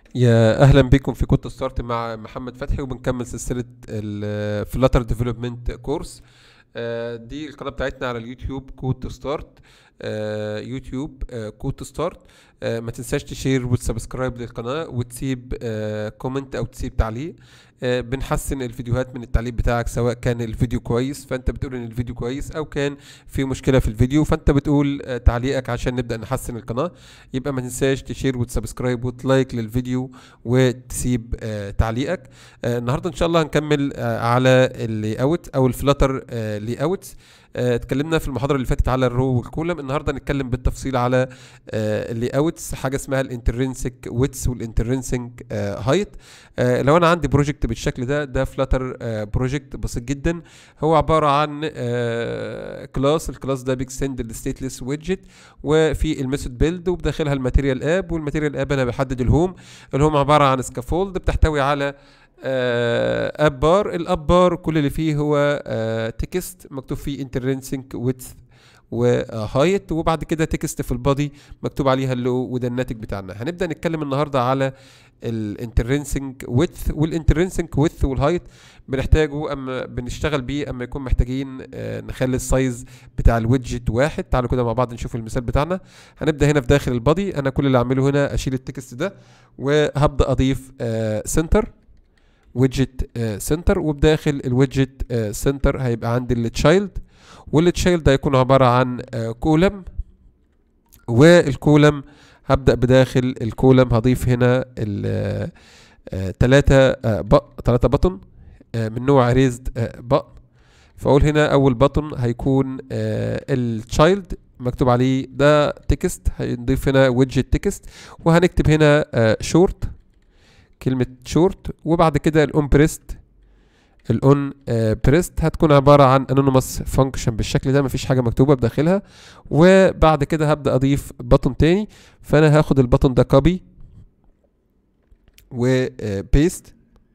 يا اهلا بكم في كود ستارت مع محمد فتحي، وبنكمل سلسله الفلاتر ديفلوبمنت كورس. دي القناه بتاعتنا على اليوتيوب كود ستارت. يوتيوب كود ستارت. ما تنساش تشير وتسبسكرايب للقناه وتسيب كومنت او تسيب تعليق. بنحسن الفيديوهات من التعليق بتاعك، سواء كان الفيديو كويس فانت بتقول ان الفيديو كويس، او كان في مشكله في الفيديو فانت بتقول تعليقك عشان نبدا نحسن القناه. يبقى ما تنساش تشير وتسبسكرايب وتلايك للفيديو وتسيب تعليقك. النهارده ان شاء الله هنكمل على اللي اوت او الفلاتر لي اوت. اتكلمنا في المحاضره اللي فاتت على الرو والكولم. النهارده هنتكلم بالتفصيل على اللي اوتس، حاجه اسمها الانترنسك ويدث والانترنسك هايت. لو انا عندي بروجكت بالشكل ده فلاتر بروجكت بسيط جدا. هو عباره عن الكلاس ده بيكسند الستيتلس ويدجت، وفي الميثود بيلد وبداخلها الماتيريال اب، والماتيريال اب انا بحدد الهوم عباره عن سكافولد بتحتوي على اب بار. الاب بار كل اللي فيه هو تكست مكتوب فيه انترنسك ويدث وهايت، وبعد كده تكست في البادي مكتوب عليها اللو، وده الناتج بتاعنا. هنبدا نتكلم النهارده على الانترنسك ويدث. والانترنسك ويدث والهايت بنحتاجه اما بنشتغل بيه اما يكون محتاجين نخلي السايز بتاع الويدجت واحد. تعالوا كده مع بعض نشوف المثال بتاعنا. هنبدا هنا في داخل البادي. انا كل اللي اعمله هنا اشيل التكست ده، وهبدا اضيف سنتر ويدجت سنتر، وبداخل الويدجت سنتر هيبقى عندي التشايلد، والتشايلد هيكون عباره عن كولم، والكولم هبدا بداخل الكولم هضيف هنا ثلاثه بطن من نوع ريزد بطن. فاقول هنا اول بطن هيكون التشايلد مكتوب عليه ده تكست، هنضيف هنا ويدجت تكست، وهنكتب هنا شورت، كلمة شورت. وبعد كده الأون بريست هتكون عبارة عن انونيموس فانكشن بالشكل ده، مفيش حاجة مكتوبة بداخلها. وبعد كده هبدأ أضيف بطن تاني، فأنا هاخد البطن ده كوبي وبيست،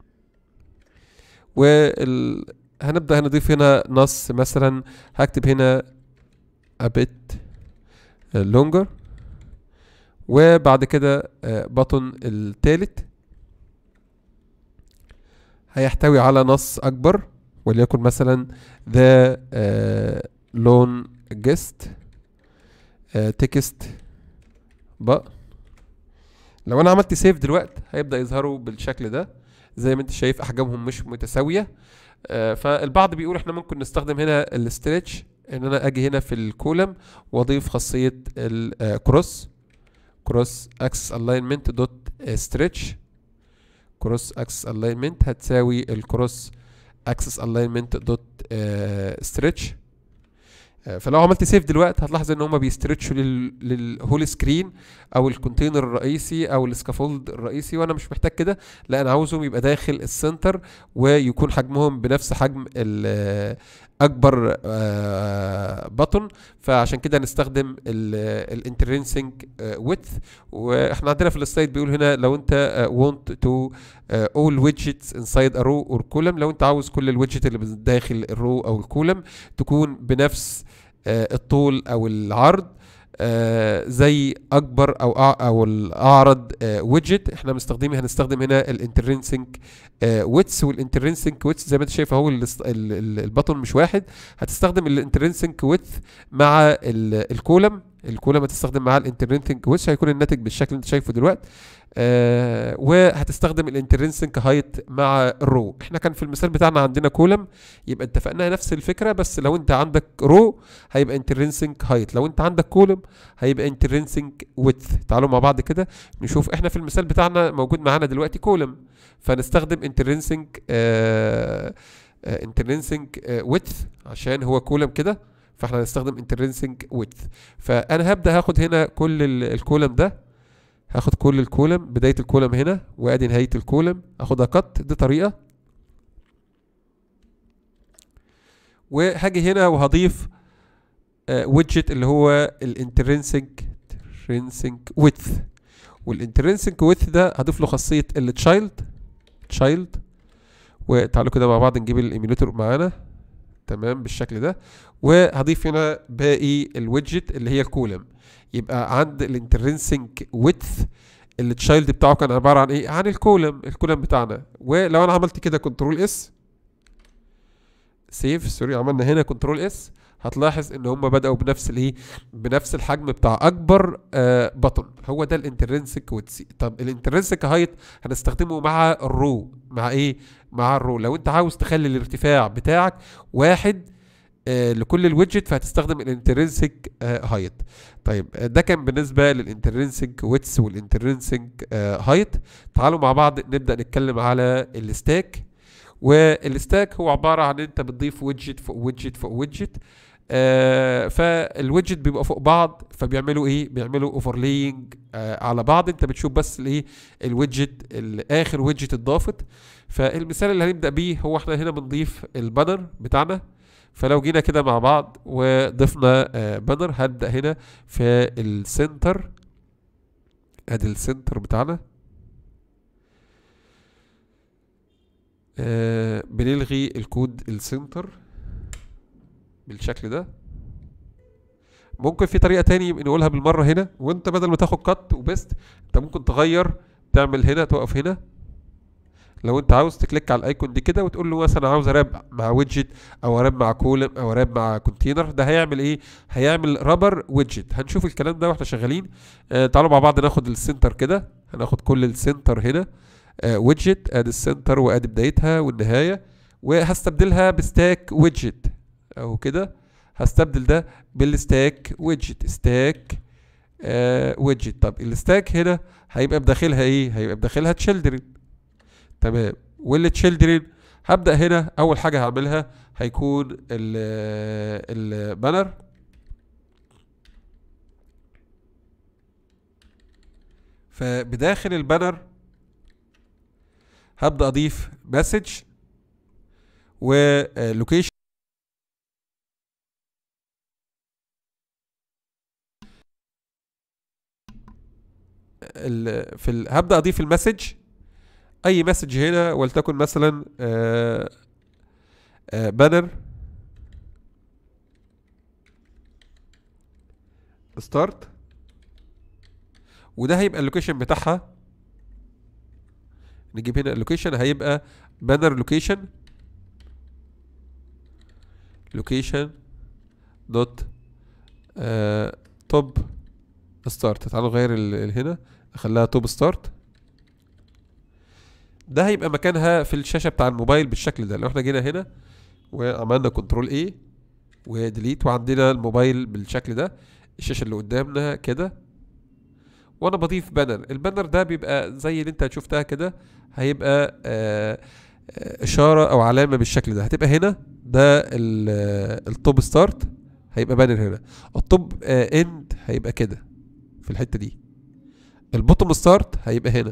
هنبدأ هنضيف هنا نص. مثلا هكتب هنا a bit longer، وبعد كده بطن التالت هيحتوي على نص اكبر، وليكن مثلا the longest text بقى. لو انا عملت سيف دلوقتي هيبدأ يظهروا بالشكل ده. زي ما انت شايف احجامهم مش متساوية. فالبعض بيقول احنا ممكن نستخدم هنا الستريتش، ان انا اجي هنا في الكولم واضيف خاصية الكروس اكسس الاينمنت دوت ستريتش. كروس اكسس الاينمنت هتساوي الكروس اكسس الاينمنت دوت ستريتش. فلو عملت سيف دلوقتي هتلاحظ ان هما بيستريتشوا للهول سكرين او الكونتينر الرئيسي او السكافولد الرئيسي، وانا مش محتاج كده. لا، انا عاوزهم يبقى داخل السنتر ويكون حجمهم بنفس حجم اكبر بطن. فعشان كده هنستخدم الانترنسك ويدث. واحنا عندنا في السلايد بيقول هنا لو انت want to all widgets inside a row or column، لو انت عاوز كل الويدجت اللي داخل الرو او الكولم تكون بنفس الطول او العرض زي اكبر او الاعرض ويدجت. احنا هنستخدم هنا الانترنسك ويدث. والانترنسك ويدث زي ما انت شايف اهو البطن مش واحد. هتستخدم الانترنسك ويدث مع الكولم هتستخدم معاه الانترنسك ويدث، هيكون الناتج بالشكل اللي انت شايفه دلوقتي. وهتستخدم الانترنسك هايت مع الرو. احنا كان في المثال بتاعنا عندنا كولم، يبقى اتفقنا نفس الفكره، بس لو انت عندك رو هيبقى انترنسك هايت، لو انت عندك كولم هيبقى انترنسك ويدث. تعالوا مع بعض كده نشوف. احنا في المثال بتاعنا موجود معانا دلوقتي كولم، فنستخدم انترنسك ويدث عشان هو كولم كده، فاحنا هنستخدم انترنسك ويدث. فانا هبدا هاخد هنا كل الكولم ده، هاخد كل الكولم، بداية الكولم هنا وادي نهاية الكولم، اخدها كت. دي طريقة. وهاجي هنا وهضيف ويدجت اللي هو الانترنسك ويدث. والانترنسك ويدث ده هضيف له خاصية التشايلد. وتعالوا كده مع بعض نجيب الايميليتور معانا تمام بالشكل ده. وهضيف هنا باقي الويدجت اللي هي الكولم. يبقى عند الانترنسك ويدث التشايلد بتاعه كان عباره عن ايه؟ عن الكولم بتاعنا. ولو انا عملت كده كنترول اس سيف، سوري، عملنا هنا كنترول اس، هتلاحظ ان هم بداوا بنفس الايه، بنفس الحجم بتاع اكبر بطن. هو ده الانترنسك ويدث. طب الانترنسك هايت هنستخدمه مع الرو، مع ايه؟ مع الرو. لو انت عاوز تخلي الارتفاع بتاعك واحد لكل الويدجت، فهتستخدم الانترنسك هايت. طيب ده كان بالنسبه للانترنسك ويدث والانترنسك هايت. تعالوا مع بعض نبدا نتكلم على الستاك. والستاك هو عباره عن انت بتضيف ويدجت فوق ويدجت فوق ويدجت. فالويدجت بيبقى فوق بعض، فبيعملوا ايه؟ بيعملوا اوفرلاينج على بعض. انت بتشوف بس الايه، الويدجت، اخر ويدجت اتضافت. فالمثال اللي هنبدا بيه هو احنا هنا بنضيف البانر بتاعنا. فلو جينا كده مع بعض وضفنا بانر، هبدا هنا في السنتر. ادي السنتر بتاعنا. بنلغي الكود السنتر بالشكل ده. ممكن في طريقة تاني نقولها بالمرة هنا، وانت بدل ما تاخد كات وبيست، انت ممكن تغير، تعمل هنا، تقف هنا. لو انت عاوز تكليك على الايكون دي كده وتقول له مثلا عاوز اراب مع ويدجت، او اراب مع كولم، او اراب مع كونتينر، ده هيعمل ايه؟ هيعمل رابر ويدجت. هنشوف الكلام ده واحنا شغالين. تعالوا مع بعض ناخد السنتر كده، هناخد كل السنتر هنا ويدجت. ادي السنتر وادي بدايتها والنهاية، وهستبدلها بستاك ويدجت او كده. هستبدل ده بالستاك ويدجت، ستاك ويدجت. طب الستاك هنا هيبقى بداخلها ايه؟ هيبقى بداخلها تشيلدرن. تمام. والتشيلدرن هبدأ هنا اول حاجة هعملها هيكون البانر. فبداخل البانر هبدأ اضيف مسج ولوكيشن. هبدأ اضيف المسج، اي مسج هنا، ولتكن مثلا بانر ستارت. وده هيبقى اللوكيشن بتاعها. نجيب هنا اللوكيشن، هيبقى بانر لوكيشن دوت توب ستارت. تعالوا نغير هنا، اخليها توب ستارت. ده هيبقى مكانها في الشاشه بتاع الموبايل بالشكل ده. لو احنا جينا هنا وعملنا كنترول اي وديليت، وعندنا الموبايل بالشكل ده، الشاشه اللي قدامنا كده، وانا بضيف بانر. البانر ده بيبقى زي اللي انت شفتها كده، هيبقى اشاره او علامه بالشكل ده. هتبقى هنا ده التوب ستارت، هيبقى بانر هنا. التوب اند هيبقى كده في الحته دي. البوتوم ستارت هيبقى هنا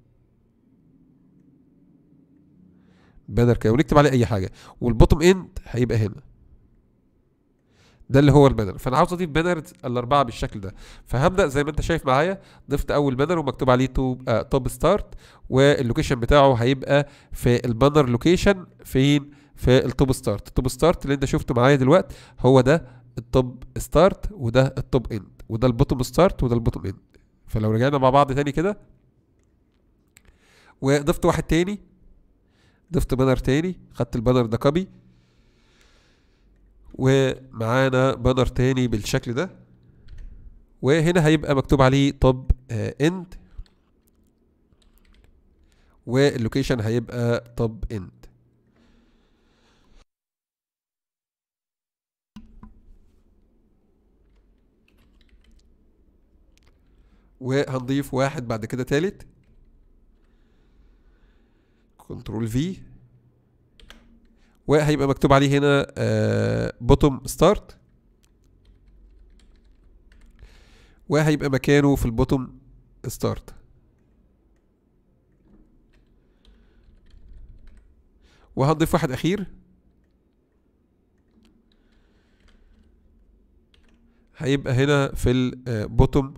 بانر كده، ونكتب عليه اي حاجه. والبوتوم اند هيبقى هنا، ده اللي هو البانر. فانا عاوز اضيف بانر الاربعه بالشكل ده. فهبدا زي ما انت شايف معايا، ضفت اول بانر ومكتوب عليه توب ستارت، واللوكيشن بتاعه هيبقى في البانر لوكيشن فين؟ في التوب ستارت. التوب ستارت اللي انت شفته معايا دلوقتي هو ده التوب ستارت، وده التوب اند، وده البوتوم ستارت، وده البوتوم اند. فلو رجعنا مع بعض تاني كده، وضفت واحد تاني، ضفت بانر تاني، خدت البانر ده كوبي، ومعانا بانر تاني بالشكل ده، وهنا هيبقى مكتوب عليه توب اند، واللوكيشن هيبقى توب اند. وهنضيف واحد بعد كده تالت، كنترول في، وهيبقى مكتوب عليه هنا بوتوم ستارت، وهيبقى مكانه في البوتوم ستارت. وهنضيف واحد اخير، هيبقى هنا في البوتوم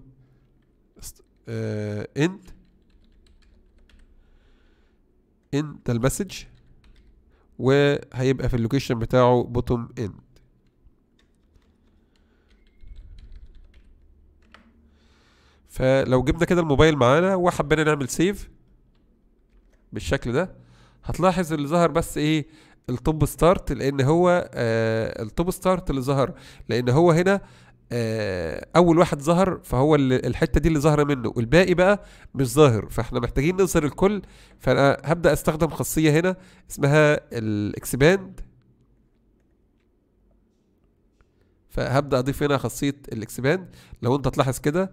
اند ده المسج، وهيبقى في اللوكيشن بتاعه بوتوم اند. فلو جبنا كده الموبايل معانا وحبينا نعمل سيف بالشكل ده، هتلاحظ اللي ظهر بس ايه؟ التوب ستارت، لان هو التوب ستارت اللي ظهر لان هو هنا اول واحد ظهر، فهو الحته دي اللي ظاهره منه، والباقي بقى مش ظاهر، فاحنا محتاجين نظهر الكل. فانا هبدا استخدم خاصيه هنا اسمها الاكسباند، فهبدا اضيف هنا خاصيه الاكسباند. لو انت تلاحظ كده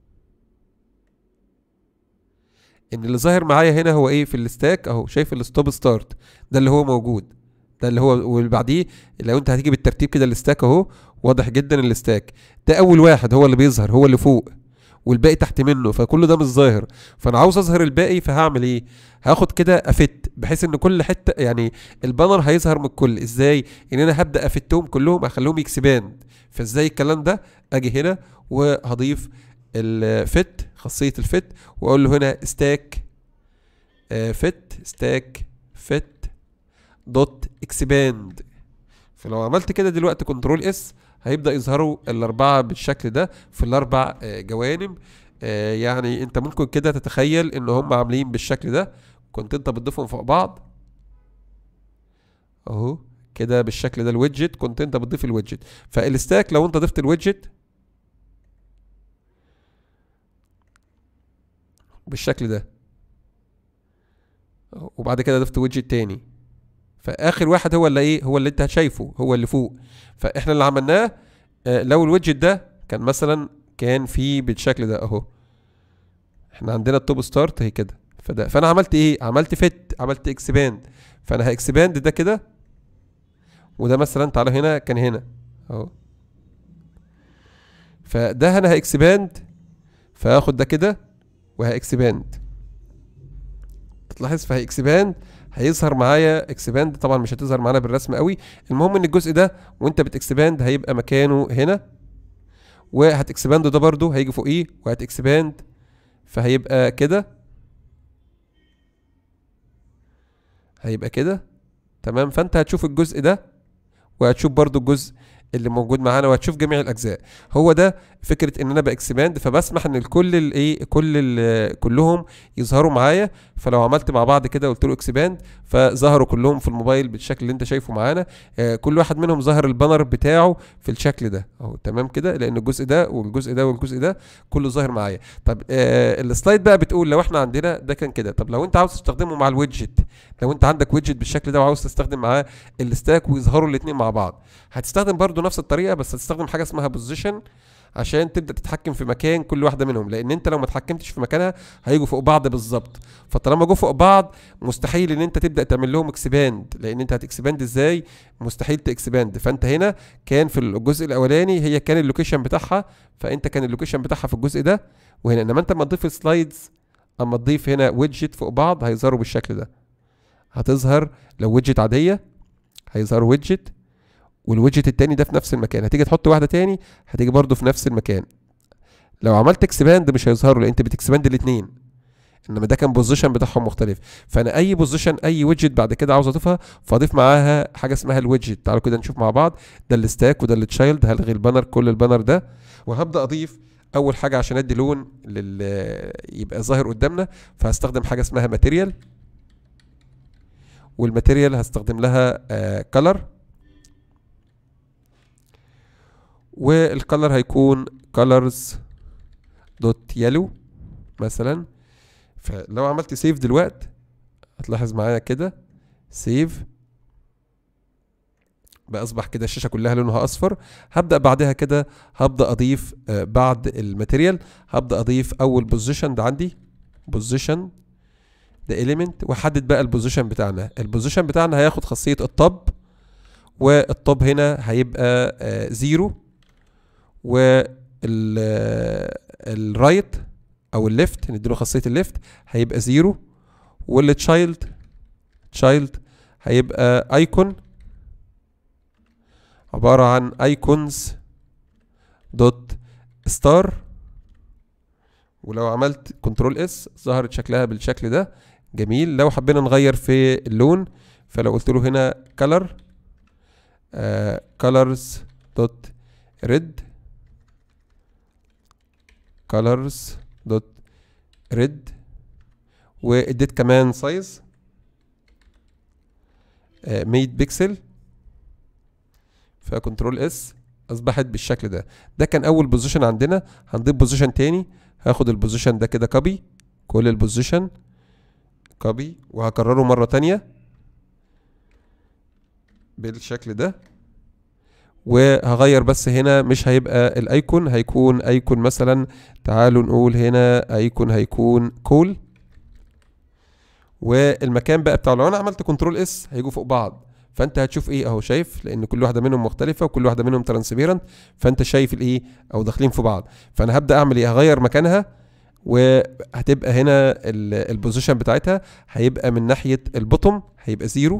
ان اللي ظاهر معايا هنا هو ايه؟ في الستاك اهو، شايف الستوب ستارت ده اللي هو موجود، ده اللي هو، واللي بعديه لو انت هتيجي بالترتيب كده الستاك اهو، واضح جدا الستاك ده اول واحد هو اللي بيظهر، هو اللي فوق، والباقي تحت منه، فكل ده مش ظاهر. فانا عاوز اظهر الباقي، فهعمل ايه؟ هاخد كده افت، بحيث ان كل حته يعني البانر هيظهر من الكل. ازاي؟ ان انا هبدا افتهم كلهم، اخليهم يكسباند. فازاي الكلام ده؟ اجي هنا وهضيف الفت، خاصيه الفت، واقول له هنا ستاك فت دوت اكسباند. فلو عملت كده دلوقتي كنترول اس، هيبدأ يظهروا الأربعة بالشكل ده في الأربع جوانب. يعني أنت ممكن كده تتخيل إن هم عاملين بالشكل ده، كنت أنت بتضيفهم فوق بعض أهو كده بالشكل ده. الويدجت كنت أنت بتضيف الويدجت، فالستاك لو أنت ضفت الويدجت بالشكل ده، وبعد كده ضفت ويدجت تاني، فاخر واحد هو اللي ايه؟ هو اللي انت شايفه، هو اللي فوق. فاحنا اللي عملناه لو الويدجت ده كان مثلا كان فيه بالشكل ده اهو، احنا عندنا التوب ستارت هي كده، فانا عملت ايه؟ عملت فت، عملت اكسباند. فانا هاكسباند ده كده، وده مثلا تعالى هنا كان هنا اهو، فده انا هاكسباند، فهاخد ده كده وهاكسباند. تلاحظ فهاكسباند هيظهر معايا اكسباند، طبعا مش هتظهر معانا بالرسم قوي. المهم ان الجزء ده وانت بتكسباند هيبقى مكانه هنا، وهتكسباند ده برضو هيجي فوقيه، وهتكسباند فهيبقى كده، هيبقى كده تمام. فانت هتشوف الجزء ده، وهتشوف برضو الجزء اللي موجود معانا، وهتشوف جميع الاجزاء. هو ده فكره ان انا باكسباند، فبسمح ان الكل الايه، كلهم يظهروا معايا. فلو عملت مع بعض كده قلت له اكسباند، فظهروا كلهم في الموبايل بالشكل اللي انت شايفه معانا. كل واحد منهم ظهر البانر بتاعه في الشكل ده اهو تمام كده، لان الجزء ده والجزء ده والجزء ده كله ظاهر معايا. طب السلايد بقى بتقول لو احنا عندنا ده كان كده، طب لو انت عاوز تستخدمه مع الويدجت، لو انت عندك ويدجت بالشكل ده وعاوز تستخدم معاه الستاك ويظهروا الاثنين مع بعض، هتستخدم برضو نفس الطريقه، بس هتستخدم حاجه اسمها بوزيشن عشان تبدا تتحكم في مكان كل واحده منهم. لان انت لو ما اتحكمتش في مكانها هيجوا فوق بعض بالظبط، فطالما جو فوق بعض مستحيل ان انت تبدا تعمل لهم اكسباند، لان انت هتكسباند ازاي؟ مستحيل تاكسباند. فانت هنا كان في الجزء الاولاني هي كان اللوكيشن بتاعها، فانت كان اللوكيشن بتاعها في الجزء ده وهنا. انما انت لما تضيف سلايدز، اما تضيف هنا ويدجت فوق بعض هيظهروا بالشكل ده. هتظهر لو ويدجت عاديه هيظهر ويدجت، والويدجت التاني ده في نفس المكان. هتيجي تحط واحده تاني هتيجي برضو في نفس المكان. لو عملت اكسباند مش هيظهروا، لان انت بتكسباند الاثنين، انما ده كان بوزيشن بتاعهم مختلف. فانا اي بوزيشن، اي ويدجت بعد كده عاوز اضيفها، فاضيف معاها حاجه اسمها الويدجت. تعالوا كده نشوف مع بعض. ده الستاك وده التشايلد. هلغي البانر، كل البانر ده، وهبدا اضيف اول حاجه عشان ادي لون يبقى ظاهر قدامنا. فهستخدم حاجه اسمها ماتيريال، والماتيريال هستخدم لها كلر، والكلر هيكون colors دوت يلو مثلا. فلو عملت سيف دلوقتي هتلاحظ معايا كده سيف بقى، اصبح كده الشاشه كلها لونها اصفر. هبدا بعدها كده هبدا اضيف بعد الماتيريال هبدا اضيف اول بوزيشن ده عندي، بوزيشن ده element، واحدد بقى البوزيشن بتاعنا. البوزيشن بتاعنا هياخد خاصيه الطب، والطب هنا هيبقى 0، والرايت او الليفت نديله خاصيه الليفت هيبقى 0، والتشايلد هيبقى ايكون عباره عن ايكونز دوت ستار. ولو عملت كنترول اس ظهرت شكلها بالشكل ده جميل. لو حبينا نغير في اللون، فلو قلت له هنا color colors دوت red colors دوت ريد، واديت كمان سايز 100 بكسل، فكنترول اس اصبحت بالشكل ده. ده كان اول بوزيشن عندنا. هنضيف بوزيشن تاني، هاخد البوزيشن ده كده كوبي، كل البوزيشن كوبي، وهكرره مرة تانية بالشكل ده، وهغير بس هنا مش هيبقى الايكون، هيكون ايكون مثلا، تعالوا نقول هنا ايكون هيكون كول، والمكان بقى بتاعه لو انا عملت كنترول اس هيجوا فوق بعض، فانت هتشوف ايه اهو، شايف، لان كل واحده منهم مختلفه وكل واحده منهم ترانسبيرنت، فانت شايف الايه او داخلين في بعض. فانا هبدا اعمل ايه، هغير مكانها، وهتبقى هنا البوزيشن بتاعتها هيبقى من ناحيه البوتوم هيبقى 0،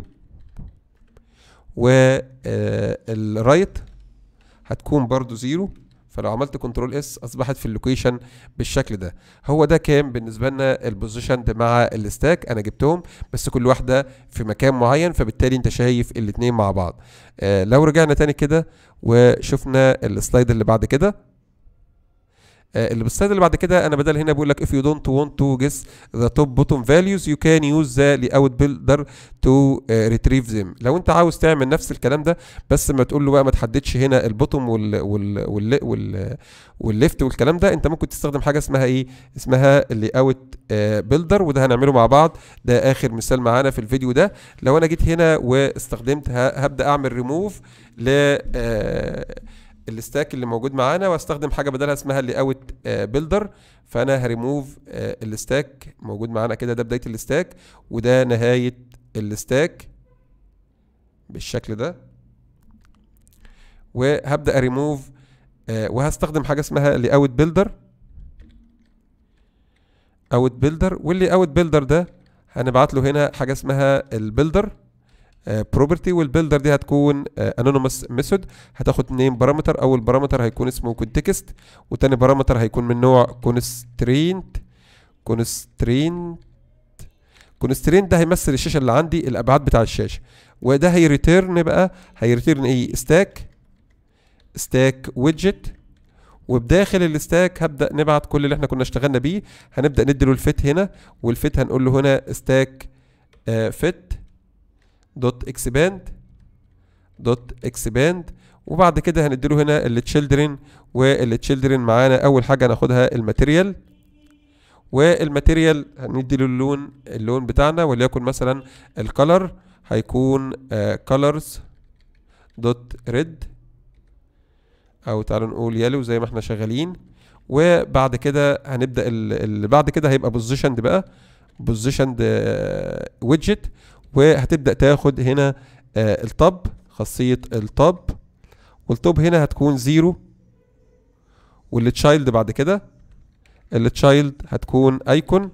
والرايت هتكون برضو 0. فلو عملت كنترول اس اصبحت في اللوكيشن بالشكل ده. هو ده كان بالنسبه لنا البوزيشن مع الستاك، انا جبتهم بس كل واحده في مكان معين، فبالتالي انت شايف الاثنين مع بعض. لو رجعنا تاني كده وشفنا السلايد اللي بعد كده، السلايد اللي بعد كده انا بدل هنا بقول لك if you don't want to guess the top bottom values you can use the layout builder to retrieve them. لو انت عاوز تعمل نفس الكلام ده بس ما تقول له بقى ما تحددش هنا البوتوم والليفت والكلام ده، انت ممكن تستخدم حاجه اسمها ايه، اسمها layout builder، وده هنعمله مع بعض. ده اخر مثال معانا في الفيديو ده. لو انا جيت هنا واستخدمت هبدا اعمل ريموف ل الستاك اللي موجود معانا، واستخدم حاجه بدلها اسمها اللي اوت بيلدر. فانا هريموف الستاك موجود معانا كده، ده بدايه الستاك وده نهايه الستاك بالشكل ده، وهبدا اريموف وهستخدم حاجه اسمها اللي اوت بيلدر، اوت بيلدر. واللي اوت بيلدر ده هنبعت له هنا حاجه اسمها البيلدر بروبرتي، والبيلدر دي هتكون انونيمous ميثود، هتاخد 2 بارامتر. اول بارامتر هيكون اسمه كونتكست، وتاني بارامتر هيكون من نوع كونسترينت. كونسترينت ده هيمثل الشاشه اللي عندي، الابعاد بتاع الشاشه، وده هيريتيرن بقى، هيريتيرن ايه، ستاك ويدجت. وبداخل الستاك هبدا نبعت كل اللي احنا كنا اشتغلنا بيه. هنبدا ندي له الفيت هنا، والفيت هنقول له هنا ستاك فيت دوت اكسباند. وبعد كده هنديله هنا التشيلدرن، والتشيلدرن معانا اول حاجه هناخدها الماتيريال، والماتيريال هنديله اللون بتاعنا، وليكن مثلا الكالر هيكون colors دوت ريد، او تعالوا نقول يلو زي ما احنا شغالين. وبعد كده هنبدا اللي بعد كده هيبقى بوزيشند بقى، بوزيشند ويدجت، وهتبدا تاخد هنا التوب، خاصيه التوب، والتوب هنا هتكون 0. والتشايلد بعد كده التشايلد هتكون ايكون،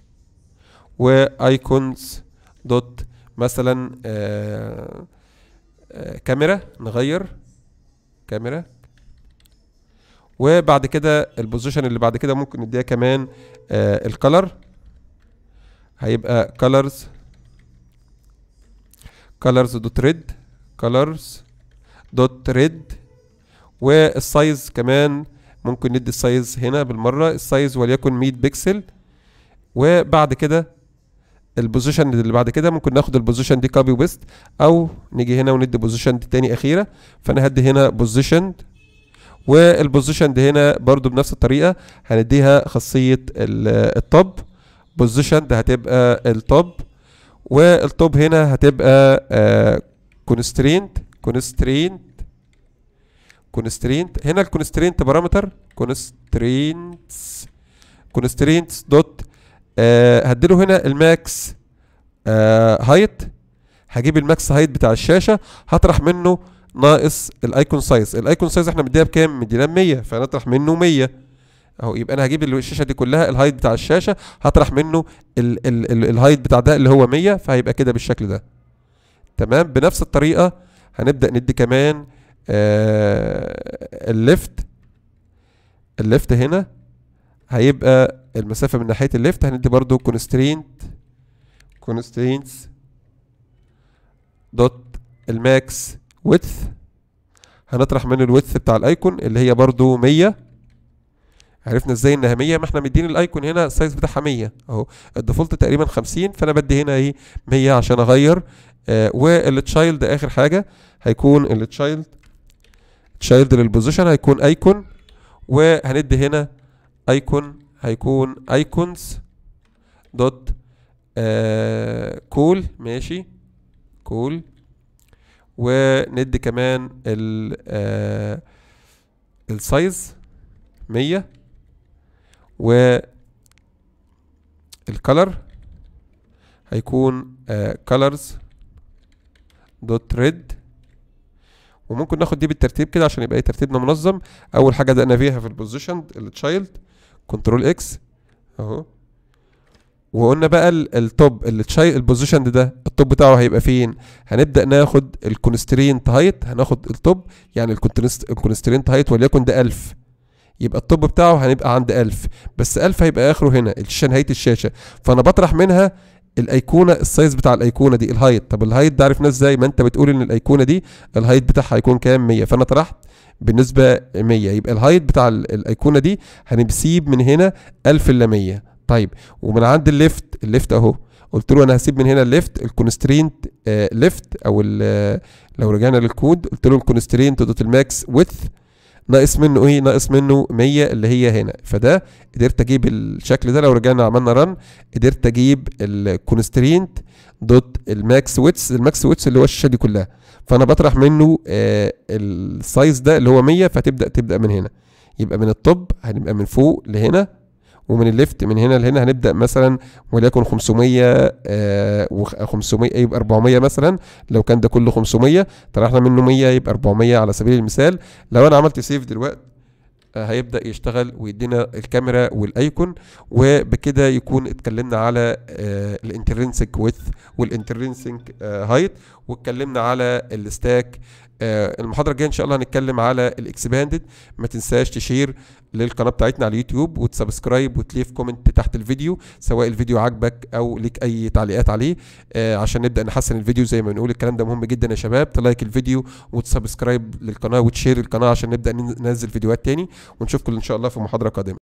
وايكونز دوت مثلا كاميرا، نغير كاميرا. وبعد كده البوزيشن اللي بعد كده ممكن نديها كمان الكالر، هيبقى colors دوت ريد. والسايز كمان ممكن ندي السايز هنا بالمره، السايز وليكن 100 بكسل. وبعد كده البوزيشن اللي بعد كده ممكن ناخد البوزيشن دي كوبي وبيست، او نيجي هنا وندي بوزيشن دي تاني اخيره. فانا هدي هنا بوزيشن، والبوزيشن دي هنا برضو بنفس الطريقه هنديها خاصيه التوب. بوزيشن ده هتبقى التوب، والتوب هنا هتبقى كونسترينت. هنا الكونسترينت بارامتر كونسترينتس دوت هديله هنا الماكس هايت. هجيب الماكس هايت بتاع الشاشه، هطرح منه ناقص الايكون سايز. الايكون سايز احنا مديها بكام، مدينا 100، فنطرح منه 100 اهو. يبقى انا هجيب الشاشه دي كلها، الهايت بتاع الشاشه هطرح منه الهايت بتاع ده اللي هو 100، فهيبقى كده بالشكل ده. تمام. بنفس الطريقه هنبدا ندي كمان الليفت هنا هيبقى المسافه من ناحيه الليفت، هندي برضو constraints دوت الماكس width، هنطرح منه الويدث بتاع الايكون اللي هي برضو 100. عرفنا ازاي انها 100؟ ما احنا مدين الايكون هنا السايز بتاعها 100 اهو، الديفولت تقريبا 50، فانا بدي هنا ايه 100 عشان اغير. والتشايلد اخر حاجه هيكون التشايلد للبوزيشن هيكون ايكون، وهندي هنا ايكون هيكون ايكونز دوت كول. ماشي كول. وندي كمان السايز 100، والكالر هيكون colors دوت ريد. وممكن ناخد دي بالترتيب كده عشان يبقى ترتيبنا منظم. اول حاجه بدأنا فيها في البوزيشن التشايلد كنترول اكس اهو، وقلنا بقى التوب البوزيشن ده التوب بتاعه هيبقى فين؟ هنبدأ ناخد الكونسترينت هايت، هناخد التوب يعني الكونسترينت هايت وليكن ده 1000، يبقى التوب بتاعه هنبقى عند 1000، بس 1000 هيبقى اخره هنا نهايه الشاشه، فانا بطرح منها الايقونه السايز بتاع الايقونه دي الهايت. طب الهايت ده عرفناه ازاي؟ ما انت بتقول ان الايقونه دي الهايت بتاعها هيكون كام؟ 100، فانا طرحت بالنسبه 100، يبقى الهايت بتاع الايقونه دي هنسيب من هنا 1000 الا 100. طيب ومن عند الليفت اهو، قلت له انا هسيب من هنا الليفت الكونسترينت ليفت، او لو رجعنا للكود قلت له الكونسترينت دوت الماكس ويدث ناقص منه ايه؟ ناقص منه 100 اللي هي هنا، فده قدرت اجيب الشكل ده. لو رجعنا عملنا رن قدرت اجيب الكونسترينت دوت الماكس ويدث، الماكس ويدث اللي هو الشاشه دي كلها، فانا بطرح منه السايز ده اللي هو 100، فتبدا من هنا، يبقى من التوب هنبقى من فوق لهنا، ومن الليفت من هنا لهنا هنبدا مثلا وليكن 500 و500 يبقى 400 مثلا، لو كان ده كله 500 طرحنا منه 100 يبقى 400 على سبيل المثال. لو انا عملت سيف دلوقتي هيبدا يشتغل ويدينا الكاميرا والايكون. وبكده يكون اتكلمنا على الانترنسيك ويدث والانترنسيك هايت، واتكلمنا على الستاك. المحاضره الجايه ان شاء الله هنتكلم على الاكسباندد. ما تنساش تشير للقناه بتاعتنا على اليوتيوب وتسبسكرايب وتليف كومنت تحت الفيديو سواء الفيديو عجبك او ليك اي تعليقات عليه، عشان نبدا نحسن الفيديو زي ما بنقول. الكلام ده مهم جدا يا شباب، تلايك الفيديو وتسبسكرايب للقناه وتشير القناه عشان نبدا ننزل فيديوهات تاني، ونشوفكم ان شاء الله في محاضره قادمه.